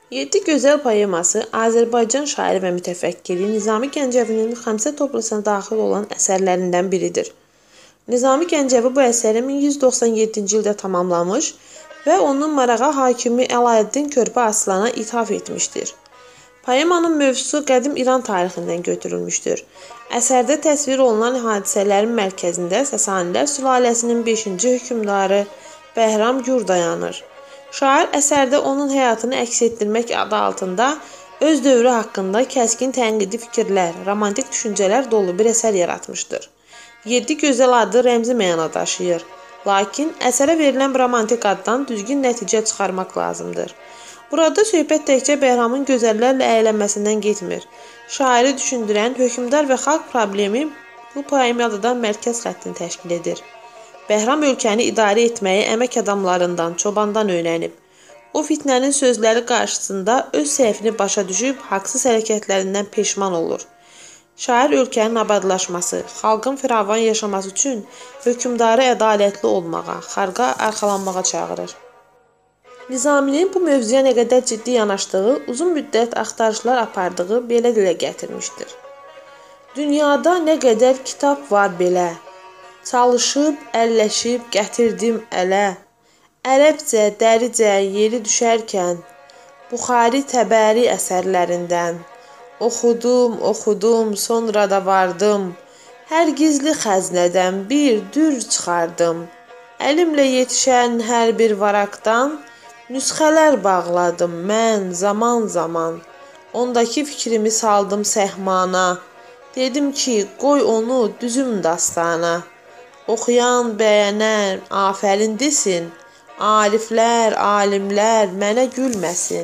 Yedi Gözəl poeması Azərbaycan şairi və mütəfəkkiri Nizami Gəncəvinin Xəmsə toplusuna daxil olan əsərlərindən biridir. Nizami Gəncəvi bu əsəri 1197-ci ildə tamamlamış və onun Marağa hakimi Əlaəddin Körpə Aslana ithaf etmişdir. Poemanın mövzusu qədim İran tarixindən götürülmüşdür. Əsərdə təsvir olunan hadisələrin mərkəzində Sasanilər sülaləsinin 5-ci hökmdarı Bəhram Gur dayanır. Şair əsərdə onun həyatını əks etdirmək adı altında öz dövrü haqqında kəskin tənqidi fikirlər, romantik düşüncələr dolu bir əsər yaratmışdır. Yedi Gözəl adı rəmzi məna daşıyır. Lakin əsərə verilən romantik addan düzgün nəticə çıxarmaq lazımdır. Burada söhbət təkcə Bəhramın gözəllərlə əylənməsindən getmir. Şairi düşündürən hökmdar və xalq problemi bu poemadan mərkəz xəttini təşkil edir. Bəhram ölkəni idarə etməyi əmək adamlarından, çobandan öyrənib. O fitnənin sözləri qarşısında öz səhvini başa düşüb, haqsız hərəkətlərindən peşman olur. Şair ölkənin abadlaşması, xalqın firavan yaşaması üçün hökmdarı ədalətli olmağa, xalqa arxalanmağa çağırır. Nizaminin bu mövzuya nə qədər ciddi yanaşdığı, uzun müddət axtarışlar apardığı belə dilə gətirmişdir. Dünyada nə qədər kitab var belə, çalışıb, əlləşib, gətirdim ələ. Ərəbcə, dəricə yeri düşərkən, Buxari Təbəri əsərlərindən. Oxudum, sonra da vardım. Hər gizli xəznədən bir dür çıxardım. Əlimlə yetişən hər bir varaqdan nüsxələr bağladım mən zaman. Ondakı fikrimi saldım səhmana. Dedim ki, qoy onu düzüm dastana. Oxuyan bəyənər, afərin desin, ariflər, alimlər mənə gülməsin.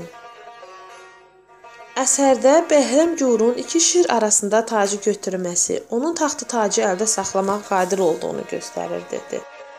Əsərdə Bəhram Gurun iki şir arasında tacı götürməsi, onun taxtı tacı əldə saxlamaq qadir olduğunu göstərirdi.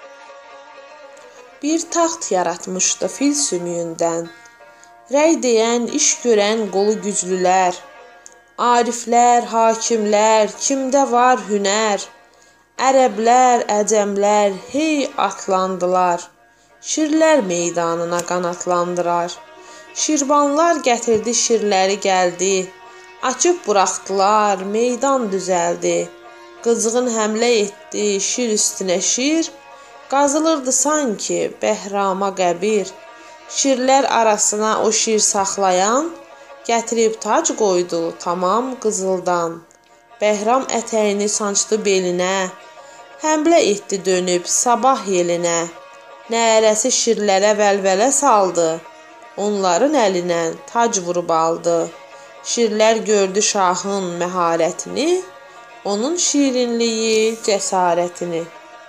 Bir taxt yaratmışdı fil sümüyündən, rəy deyən, iş görən qolu güclülər, ariflər, hakimlər, kimdə var hünər, ərəblər, əcəmlər, hey atlandılar, şirlər meydanına qanatlandırar. Şirvanlar gətirdi şirləri gəldi, açıb buraxdılar, meydan düzəldi. Qızğın həmlə etdi şir üstünə şir, qazılırdı sanki Bəhrama qəbir. Şirlər arasına o şir saxlayan, gətirib tac qoydu tamam qızıldan. Bəhram ətəyini sancdı belinə, həmlə etdi dönüb sabah yelinə. Nərəsi şirlərə vəlvələ saldı, onların əlinə tac vurub aldı. Şirlər gördü şahın məharətini, onun şirinliyi, cəsarətini.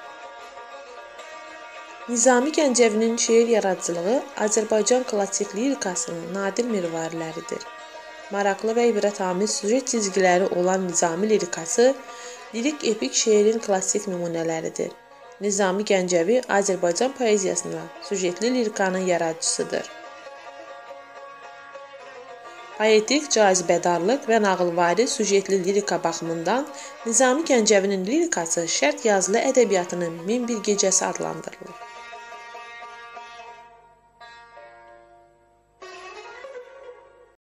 Nizami Gəncəvinin şeir yaradıcılığı Azərbaycan klassik lirikasının nadir mirvariləridir. Maraqlı və ibrətamiz süjet cizgiləri olan Nizami lirikası, lirik epik şeirin klassik nümunələridir. Nizami Gəncəvi Azərbaycan poeziyasında süjetli lirikanın yaradıcısıdır. Poetik cazibədarlıq və nağılvari süjetli lirika baxımından Nizami Gəncəvinin lirikası şərq yazılı ədəbiyyatının min bir gecəsi adlandırılır.